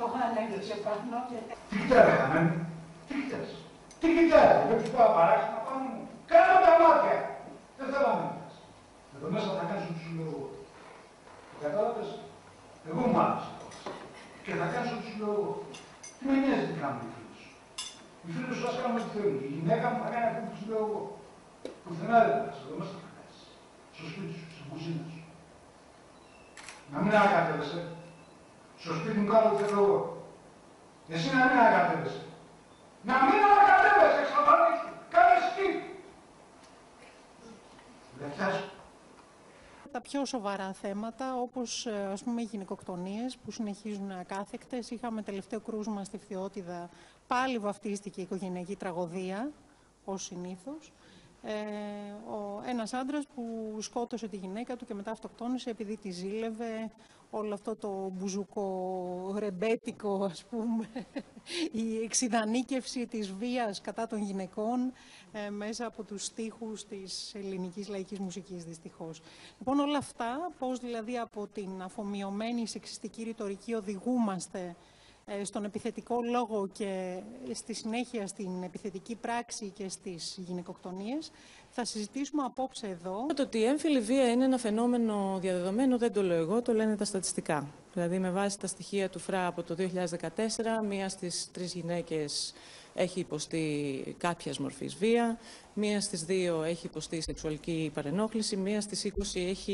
Το ανέβηκε πάνω και... Τι κοιτάζανε, τι κοιτάζε. Τι κοιτάζε, δεν τους πάω παράξενα πάνω μου. Κάνε τα μάτια. Δεν θέλω να μιλάς. Εδώ μέσα θα κάνεις ό,τι σου λέω εγώ. Κατάλαβες. Εγώ μου άρεσε. Και θα κάνεις ό,τι σου λέω εγώ. Τι με νοιάζει τι κάνουν οι φίλοι σου. Οι φίλοι σου ας κάνουν ό,τι θέλουν. Η γυναίκα μου θα κάνει αυτό που σου λέω εγώ. Πουθενά δεν πας. Εδώ μέσα θα κάνεις. Στο σπίτι σου, στην κουζίνα σου. Να μην ανακατεύεσαι. Στο σπίτι μου κάνω ό,τι θέλω εγώ. Εσύ να μην ανακατεύεσαι. Να μην ανακατεύεσαι, εξαφανίσου. Κάνε σκύλ. Λεφτάς. Τα πιο σοβαρά θέματα, όπως ας πούμε οι γυναικοκτονίες που συνεχίζουν ακάθεκτες. Είχαμε τελευταίο κρούσμα στη Φθιώτιδα, πάλι βαφτίστηκε η οικογενειακή τραγωδία, ως συνήθως. Ένας άντρας που σκότωσε τη γυναίκα του και μετά αυτοκτόνησε επειδή τη ζήλευε. Όλο αυτό το μπουζουκο ρεμπέτικο, ας πούμε, η εξιδανίκευση της βίας κατά των γυναικών μέσα από τους στίχους της ελληνικής λαϊκής μουσικής, δυστυχώς. Λοιπόν, όλα αυτά, πώς δηλαδή από την αφομοιωμένη σεξιστική ρητορική οδηγούμαστε στον επιθετικό λόγο και στη συνέχεια στην επιθετική πράξη και στις γυναικοκτονίες, θα συζητήσουμε απόψε εδώ. Το ότι η έμφυλη βία είναι ένα φαινόμενο διαδεδομένο δεν το λέω εγώ, το λένε τα στατιστικά. Δηλαδή, με βάση τα στοιχεία του ΦΡΑ από το 2014, μία στις 3 γυναίκες έχει υποστεί κάποιας μορφής βία, μία στις 2 έχει υποστεί σεξουαλική παρενόχληση, μία στις 20 έχει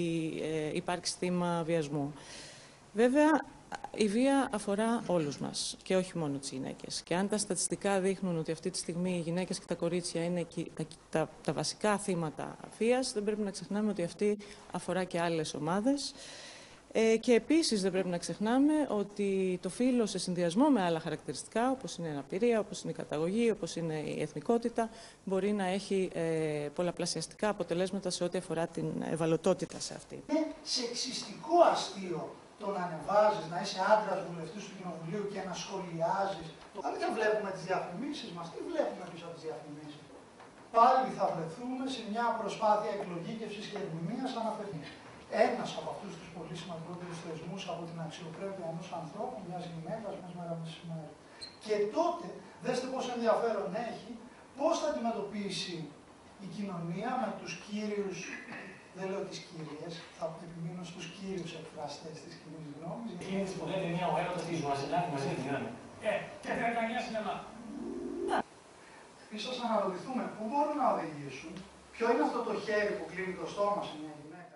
υπάρξει θύμα βιασμού. Βέβαια, η βία αφορά όλους μας και όχι μόνο τις γυναίκες. Και αν τα στατιστικά δείχνουν ότι αυτή τη στιγμή οι γυναίκες και τα κορίτσια είναι τα βασικά θύματα βίας, δεν πρέπει να ξεχνάμε ότι αυτή αφορά και άλλες ομάδες. Και επίσης δεν πρέπει να ξεχνάμε ότι το φύλο σε συνδυασμό με άλλα χαρακτηριστικά, όπως είναι η αναπηρία, όπως είναι η καταγωγή, όπως είναι η εθνικότητα, μπορεί να έχει πολλαπλασιαστικά αποτελέσματα σε ό,τι αφορά την ευαλωτότητα σε αυτή. Είναι σεξιστικό αστείο το να ανεβάζεις, να είσαι άντρας βουλευτής του Κοινοβουλίου και να σχολιάζεις. Αν δεν βλέπουμε τις διαφημίσεις μας, τι βλέπουμε πίσω από τις διαφημίσεις. Πάλι θα βρεθούμε σε μια προσπάθεια εκλογήκευσης και ερμηνείας αναφερθεί. Ένας από αυτούς τους πολύ σημαντικότερους θεσμούς από την αξιοπρέπεια ενός ανθρώπου, μιας γυναίκας, μιας μέρα μεσημέρι. Και τότε, δέστε πόσο ενδιαφέρον έχει, πώς θα αντιμετωπίσει η κοινωνία με τους κύριους, δεν λέω τις κυρίες, θα επιμείνω στους κύριους εκφραστές της κοινής γνώμης. Εκείνη που λέτε μια ο έρωτας της Μαζινάκη μαζί την είναι. Και θα έκανε μια σινεμά. Ίσως αναρωτηθούμε πού μπορούν να οδηγήσουν, ποιο είναι αυτό το χέρι που κλείνει το στόμα σε μια γυναίκα.